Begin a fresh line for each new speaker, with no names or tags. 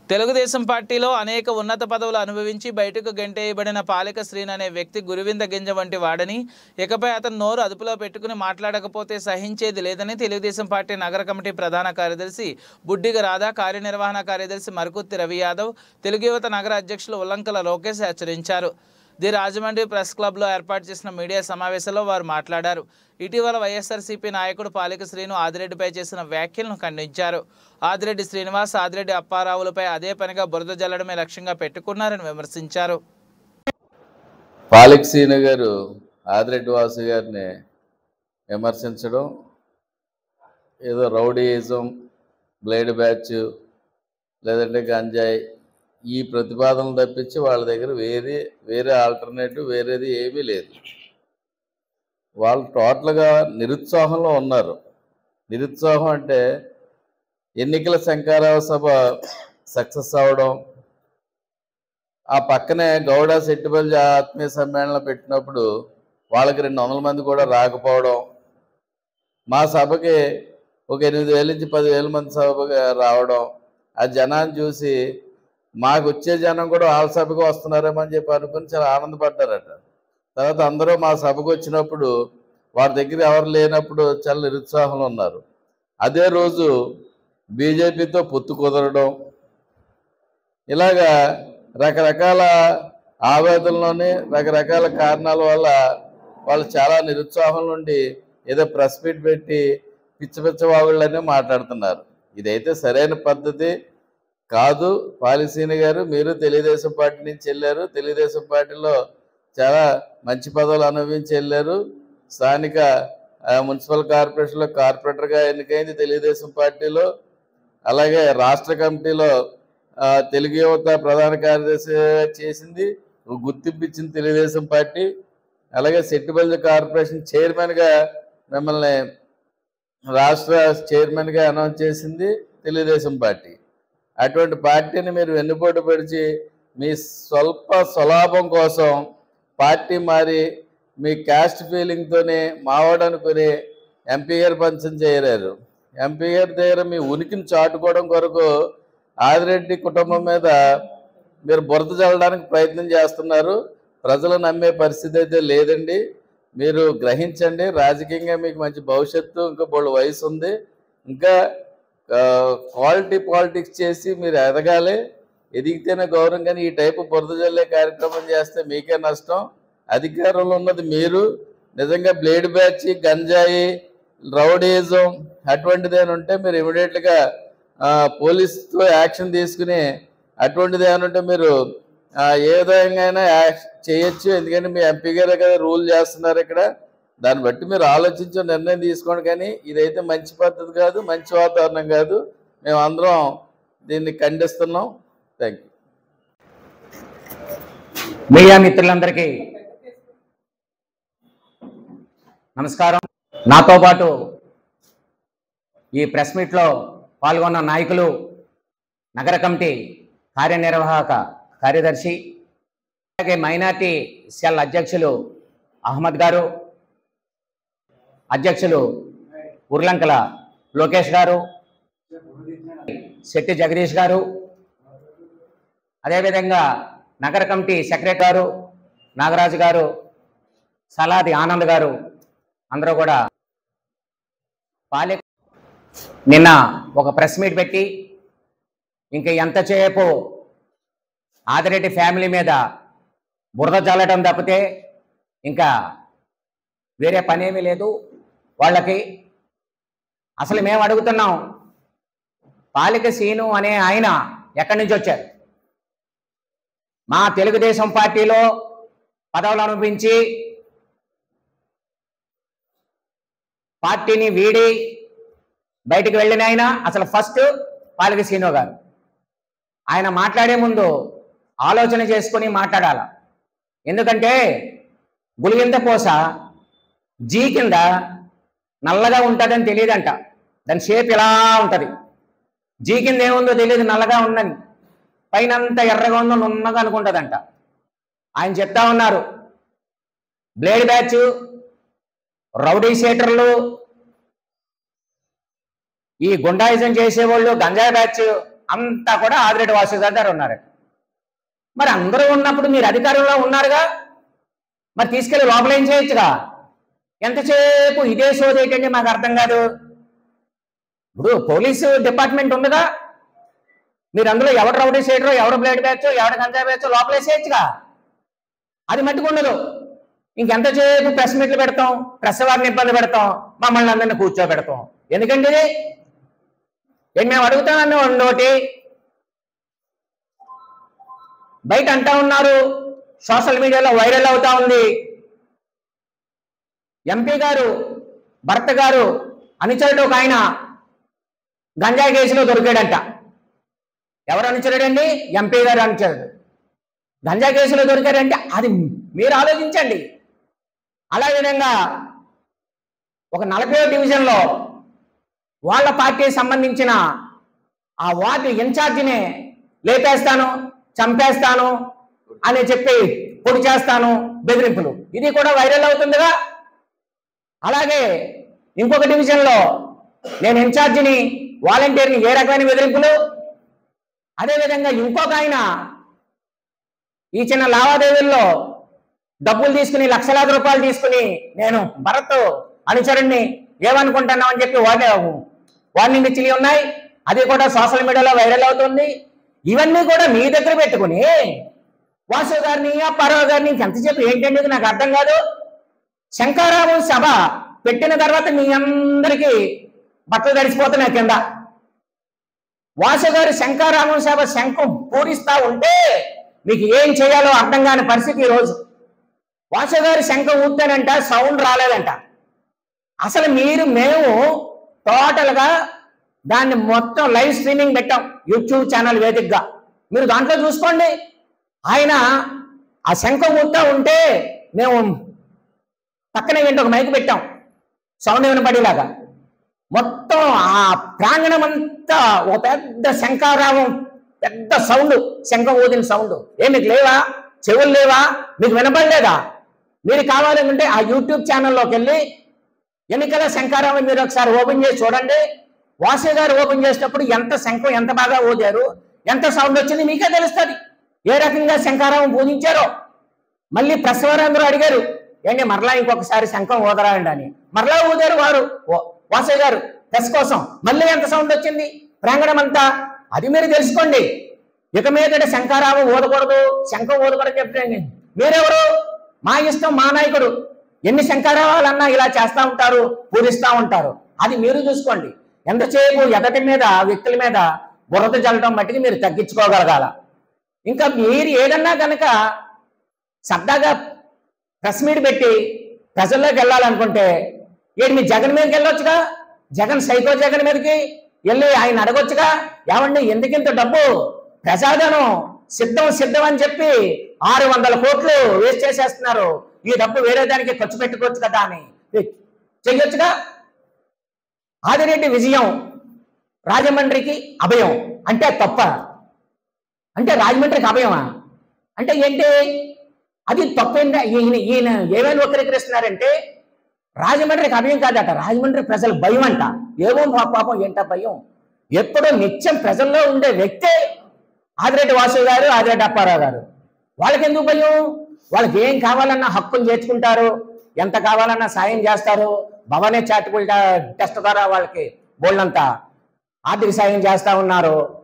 తెలుగుదేశం పార్టీలో అనేక ఉన్నత పదవులు అనుభవించి బయటకు గెంటేయబడిన పాలిక శ్రీను అనే వ్యక్తి గురువింద గింజ వంటి వాడని, ఇకపై అతను నోరు అదుపులో పెట్టుకుని మాట్లాడకపోతే సహించేది లేదని తెలుగుదేశం పార్టీ నగర కమిటీ ప్రధాన కార్యదర్శి బుడ్డిగ రాధా, కార్యనిర్వహణ కార్యదర్శి మరుకుత్తి రవి యాదవ్, తెలుగు యువత నగర అధ్యక్షులు ఉల్లంకల లోకేష్ హెచ్చరించారు. ది రాజమండ్రి ప్రెస్ క్లబ్లో ఏర్పాటు చేసిన మీడియా సమావేశంలో వారు మాట్లాడారు. ఇటీవల వైఎస్ఆర్సీపీ నాయకుడు పాలిక శ్రీను ఆదిరెడ్డిపై చేసిన వ్యాఖ్యలను ఖండించారు. ఆదిరెడ్డి శ్రీనివాస్, ఆదిరెడ్డి అప్పారావులపై అదే పనిగా బురద జల్లడమే లక్ష్యంగా పెట్టుకున్నారని విమర్శించారు.
పాలిక శ్రీను గారు ఆదిరెడ్డి వాసు గారిని విమర్శించడం, ఏదో రౌడీయిజం, బ్లేడ్ బ్యాచ్, లేదంటే గంజాయి, ఈ ప్రతిపాదనలు తప్పించి వాళ్ళ దగ్గర వేరే ఆల్టర్నేటివ్ వేరేది ఏమీ లేదు. వాళ్ళు టోటల్గా నిరుత్సాహంలో ఉన్నారు. నిరుత్సాహం అంటే ఎన్నికల శంఖారావ సభ సక్సెస్ అవ్వడం, ఆ పక్కనే గౌడ సెట్టిబల్జి ఆత్మీయ సమ్మేళనం పెట్టినప్పుడు వాళ్ళకి 200 మంది కూడా రాకపోవడం, మా సభకి ఒక 8,000 నుంచి 10,000 మంది సభగా రావడం, ఆ జనాన్ని చూసి మాకు వచ్చే జనం కూడా వాళ్ళ సభకు వస్తున్నారేమని చెప్పి అనుకుని చాలా ఆనందపడ్డారట. తర్వాత అందరూ మా సభకు వచ్చినప్పుడు వారి దగ్గర ఎవరు లేనప్పుడు చాలా నిరుత్సాహంలో ఉన్నారు. అదే రోజు బీజేపీతో పొత్తు కుదరడం, ఇలాగా రకరకాల ఆవేదనలోని రకరకాల కారణాల వల్ల వాళ్ళు చాలా నిరుత్సాహం నుండి ఏదో ప్రెస్ మీట్ పెట్టి పిచ్చవాగుళ్ళనే మాట్లాడుతున్నారు. ఇదైతే సరైన పద్ధతి కాదు. పాలిక శ్రీను గారు, మీరు తెలుగుదేశం పార్టీ నుంచి వెళ్ళారు, తెలుగుదేశం పార్టీలో చాలా మంచి పదవులు అనుభవించి వెళ్ళారు. స్థానిక మున్సిపల్ కార్పొరేషన్లో కార్పొరేటర్గా ఎన్నికైంది తెలుగుదేశం పార్టీలో. అలాగే రాష్ట్ర కమిటీలో తెలుగు యువత ప్రధాన కార్యదర్శి చేసింది, గుర్తింపు ఇచ్చింది తెలుగుదేశం పార్టీ. అలాగే సెట్టిబల్జి కార్పొరేషన్ చైర్మన్గా మిమ్మల్ని రాష్ట్ర చైర్మన్గా అనౌన్స్ చేసింది తెలుగుదేశం పార్టీ. అటువంటి పార్టీని మీరు వెన్నుపోటు పడిచి మీ స్వలాభం కోసం పార్టీ మారి మీ క్యాస్ట్ ఫీలింగ్తోనే మావాడనుకుని ఎంపీ గారు పంచం చేయలేరు. ఎంపీ గారి దగ్గర మీ ఉనికిని చాటుకోవడం కొరకు ఆదిరెడ్డి కుటుంబం మీద మీరు బురద చల్లడానికి ప్రయత్నం చేస్తున్నారు. ప్రజలు నమ్మే పరిస్థితి అయితే లేదండి. మీరు గ్రహించండి. రాజకీయంగా మీకు మంచి భవిష్యత్తు, ఇంకా బోళ్ళు వయసు ఉంది. ఇంకా క్వాలిటీ పాలిటిక్స్ చేసి మీరు ఎదగాలి. ఎదిగితేనే గౌరవం. కానీ ఈ టైపు బురద జల్లే కార్యక్రమం చేస్తే మీకే నష్టం. అధికారంలో ఉన్నది మీరు. నిజంగా బ్లేడ్ బ్యాచ్, గంజాయి, రౌడీయిజం అటువంటిది ఏమైనా ఉంటే మీరు ఇమీడియట్గా పోలీసుతో యాక్షన్ తీసుకుని అటువంటిది ఏమైనా ఉంటే మీరు ఏ విధంగా చేయొచ్చు. ఎందుకంటే మీ ఎంపీ గారే కదా రూల్ చేస్తున్నారు ఇక్కడ. దాన్ని బట్టి మీరు ఆలోచించి నిర్ణయం తీసుకోండి. కానీ ఇదైతే మంచి పద్ధతి కాదు, మంచి వాతావరణం కాదు. మేము అందరం దీన్ని ఖండిస్తున్నాం. Thank you.
మీడియా మిత్రులందరికీ నమస్కారం. నాతో పాటు ఈ ప్రెస్ మీట్లో పాల్గొన్న నాయకులు, నగర కమిటీ కార్యనిర్వాహక కార్యదర్శి, అలాగే మైనార్టీ సెల్ అధ్యక్షులు అహ్మద్ గారు, అధ్యక్షులు ఉర్లంకల లోకేష్ గారు, శెట్టి జగదీష్ గారు, అదేవిధంగా నగర కమిటీ సెక్రటరీ గారు నాగరాజు గారు, సలాది ఆనంద్ గారు, అందరూ కూడా నిన్న ఒక ప్రెస్ మీట్ పెట్టి ఇంకా ఎంతసేపు ఆదిరెడ్డి ఫ్యామిలీ మీద బురద జల్లడం తప్పితే ఇంకా వేరే పనేమీ లేదు వాళ్ళకి. అసలు మేము అడుగుతున్నాం, పాలిక శ్రీను అనే ఆయన ఎక్కడి నుంచి వచ్చారు? మా తెలుగుదేశం పార్టీలో పదవులు అనుభవించి పార్టీని వీడి బయటికి వెళ్ళిన ఆయన అసలు ఫస్ట్ పాలిక శ్రీను గారు. ఆయన మాట్లాడే ముందు ఆలోచన చేసుకొని మాట్లాడాల. ఎందుకంటే గులిగింత పోస జీ కింద నల్లగా ఉంటుందని తెలియదంట. దాని షేప్ ఎలా ఉంటుంది, జీ కింద ఏముందో తెలియదు, నల్లగా ఉందని. పైన అంతా ఎర్రగా ఉందో నున్నగా అనుకుంటుందంట. ఆయన చెప్తా ఉన్నారు, బ్లేడ్ బ్యాచ్, రౌడీ షీటర్లు, ఈ గుండాయిజం చేసేవాళ్ళు, గంజాయి బ్యాచ్ అంతా కూడా ఆదిరెడ్డి వాసు గారు ఉన్నారు. మరి అందరూ ఉన్నప్పుడు మీరు అధికారంలో ఉన్నారుగా, మరి తీసుకెళ్లి లోపల ఏం చేయొచ్చుగా. ఎంతసేపు ఇదే సోది ఏంటండి మాకు అర్థం కాదు. ఇప్పుడు పోలీసు డిపార్ట్మెంట్ ఉందిగా, మీరు అందులో ఎవడు రౌడీ చేయడో, ఎవడు బ్లేడ్ బ్యాచ్, ఎవడు గంజా బ్యాచ్ లోపలేసేయచ్చుగా. అది మట్టుకుండదు. ఇంకెంతసేపు ప్రెస్ మీట్లు పెడతాం, ప్రెస్ వారిని ఇబ్బంది పెడతాం, మమ్మల్ని అందరినీ కూర్చోబెడతాం. ఎందుకండి ఏంటి మేము అడుగుతామని ఒకటి బయట అంటా ఉన్నారు, సోషల్ మీడియాలో వైరల్ అవుతా ఉంది. ఎంపీ గారు భర్త గారు అనుచరుడు ఒక ఆయన గంజాయి కేసులో దొరికాడంట. ఎవరు అనుచరుడండి? ఎంపీ గారు అనుచరుడు గంజా కేసులో దొరికాడంటే అది మీరు ఆలోచించండి. అలా విధంగా ఒక 40వ డివిజన్లో వాళ్ళ పార్టీకి సంబంధించిన ఆ వార్డు ఇన్ఛార్జినే లేపేస్తాను, చంపేస్తాను అని చెప్పి పొడి చేస్తాను బెదిరింపులు, ఇది కూడా వైరల్ అవుతుందిగా. అలాగే ఇంకొక డివిజన్లో నేను ఇన్ఛార్జిని, వాలంటీర్ని, ఏ రకమైన బెదిరింపులు. అదేవిధంగా ఇంకొక ఆయన ఈ చిన్న లావాదేవీల్లో డబ్బులు తీసుకుని లక్షలాది రూపాయలు తీసుకుని నేను భరత్ అనుచరుణ్ణి ఏమనుకుంటున్నావు అని చెప్పి వార్నింగ్ ఇచ్చి ఉన్నాయి. అది కూడా సోషల్ మీడియాలో వైరల్ అవుతుంది. ఇవన్నీ కూడా మీ దగ్గర పెట్టుకుని వాసు గారిని, అప్పారావు గారిని ఎంతసేపు ఏంటండి నాకు అర్థం కాదు. శంకరావం సభ పెట్టిన తర్వాత మీ అందరికీ బట్టలు తడిసిపోతున్నాయి కింద. వాసు గారు శంకరావం సభ శంఖం పూరిస్తా ఉంటే మీకు ఏం చేయాలో అర్థం కాని పరిస్థితి ఈరోజు. వాసు గారు శంఖం ఊతానంట, సౌండ్ రాలేదంట. అసలు మేము టోటల్గా దాన్ని మొత్తం లైవ్ స్ట్రీమింగ్ పెట్టాం యూట్యూబ్ ఛానల్ వేదికగా. మీరు దాంట్లో చూసుకోండి. ఆయన ఆ శంఖం ఊతా ఉంటే మేము పక్కనే వెంట ఒక మైక్ పెట్టాం, సౌండ్ వినపడేలాగా. మొత్తం ఆ ప్రాంగణం అంతా ఒక పెద్ద శంఖారావం, పెద్ద సౌండ్, శంఖం ఊదిన సౌండ్. మీకు లేవా? చెవులు లేవా? మీకు వినపడలేదా? మీరు కావాలనుకుంటే ఆ యూట్యూబ్ ఛానల్లోకి వెళ్ళి ఎన్నికల శంఖారావం మీరు ఒకసారి ఓపెన్ చేసి చూడండి. వాసు గారు ఓపెన్ చేసినప్పుడు ఎంత శంఖం ఎంత బాగా ఊదారు, ఎంత సౌండ్ వచ్చింది మీకే తెలుస్తుంది. ఏ రకంగా శంఖారావం పూజించారో. మళ్ళీ ప్రెస్ వారందరూ అడిగారు, ఏంటి మరలా ఇంకొకసారి శంఖం ఊదరాయండి అని. మరలా ఊదారు వారు, వాసు గారు ప్రెస్ కోసం. మళ్ళీ ఎంత సౌండ్ వచ్చింది ప్రాంగణం అంతా. అది మీరు తెలుసుకోండి. ఇక మీదట శంఖారావం ఊదకూడదు, శంఖం ఊదకూడదు చెప్పండి. మీరెవరు? మా ఇష్టం, మా నాయకుడు. ఎన్ని శంఖారావాలన్నా ఇలా చేస్తూ ఉంటారు, పూజిస్తూ ఉంటారు. అది మీరు చూసుకోండి. ఎంతసేపు ఎదటి మీద, వ్యక్తుల మీద బురద చల్లడం మట్టికి మీరు తగ్గించుకోగలగాల. ఇంకా మీరు ఏదన్నా కనుక సరదాగా ప్రెస్ మీట్ పెట్టి ప్రజల్లోకి వెళ్ళాలనుకుంటే ఏంటి మీ జగన్ మీదకి వెళ్ళొచ్చుగా. జగన్ సైకో జగన్ మీదకి వెళ్ళి ఆయన అడగొచ్చుగా, ఏమండి ఎందుకింత డబ్బు, ప్రజాధనం సిద్ధం అని చెప్పి 600 కోట్లు వేస్ట్ చేసేస్తున్నారు, ఈ డబ్బు వేరే దానికి ఖర్చు పెట్టుకోవచ్చు కదా అని చెయ్యొచ్చుగా. ఆదిరెడ్డి విజయం రాజమండ్రికి అభయం అంటే తప్ప? అంటే రాజమండ్రికి అభయమా అంటే ఏంటి? అది తప్పేంటి? ఈయన ఏమైనా వక్రీకరిస్తున్నారంటే రాజమండ్రికి అభయం కాదట, రాజమండ్రి ప్రజల భయం అంట. ఏమో పాపం ఏంట భయం. ఎప్పుడో నిత్యం ప్రజల్లో ఉండే వ్యక్తే ఆదిరెడ్డి వాసు గారు, ఆదిరెడ్డి అప్పారావు గారు. వాళ్ళకి ఎందుకు భయం? వాళ్ళకి ఏం కావాలన్నా హక్కును చేర్చుకుంటారు, ఎంత కావాలన్నా సాయం చేస్తారు. భవనే చారిటబుల్ ట్రస్ట్ ద్వారా వాళ్ళకి బోల్డంతా ఆర్థిక సాయం చేస్తా ఉన్నారు.